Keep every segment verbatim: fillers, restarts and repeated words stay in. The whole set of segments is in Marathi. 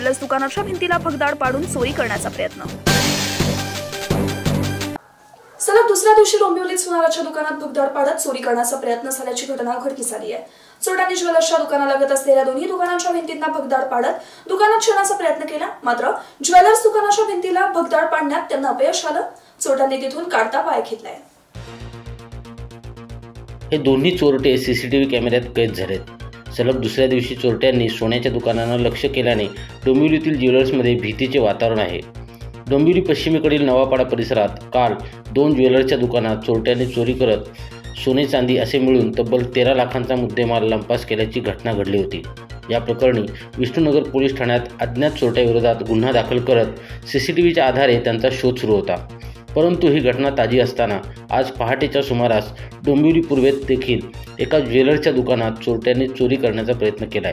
ज्वेलर्स दुकानाच्या भिंतीला भगदाड पाडून चोरी करण्याचा प्रयत्न। सलग दुसऱ्या दिवशी डोंबिवलीत सोनाराच्या दुकानात भगदाड पाडत चोरी करण्याचा प्रयत्न झाल्याची घटना उघडकीस आली आहे। चोरट्यांनी ज्वेलर्सच्या दुकानालगत असलेल्या दोन्ही दुकानांच्या भिंतींना भगदाड पाडत दुकानात शिरण्याचा प्रयत्न केला, मात्र ज्वेलर्स दुकानाच्या भिंतीला भगदाड पाडण्यात त्यांना अपयश आलं। चोरट्यांनी तिथून काढता पाय घेतलाय। हे दोन्ही चोरटे सीसीटीव्ही कॅमेऱ्यात कैद झालेत। सलग दुसऱ्या दिवशी चोरट्यांनी सोन्याच्या दुकानांना लक्ष केल्याने डोंबिवलीतील ज्वेलर्समध्ये भीतीचे वातावरण आहे। डोंबिवली पश्चिमेकडील नवापाडा परिसरात काल दोन ज्वेलर्सच्या दुकानात चोरट्यांनी चोरी करत सोने चांदी असे मिळून तब्बल तेरा लाखांचा मुद्देमाल लंपास केल्याची घटना घडली होती। या प्रकरणी विष्णुनगर पोलीस ठाण्यात अज्ञात चोरट्याविरोधात गुन्हा दाखल करत सीसीटीव्हीच्या आधारे त्यांचा शोध सुरू होता। परंतु ही घटना ताजी असताना आज पहाटेच्या सुमारास डोंबिवली पूर्वेत देखील एका ज्वेलर्सच्या दुकानात चोरट्यांनी चोरी करण्याचा प्रयत्न केलाय।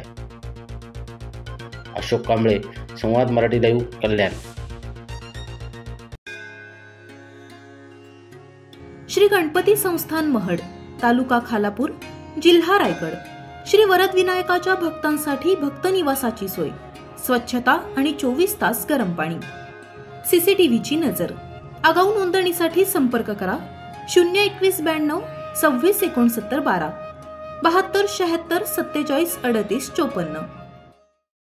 अशोक कांबळे, संवाद मराठी लाईव्ह, कल्याण। श्री गणपती संस्थान महड, तालुका खालापूर, जिल्हा रायगड। श्री वरद विनायकाच्या भक्तांसाठी भक्त निवासाची सोय, स्वच्छता आणि चोवीस तास गरम पाणी। सीसीटीव्हीची नजर। आगाऊ नोंदणीसाठी संपर्क करा शून्य एकवीस ब्याण्णव सव्वीस एकोणसत्तर बारा बहात्तर शहात्तर सत्तेचाळीस अडतीस चोपन्न।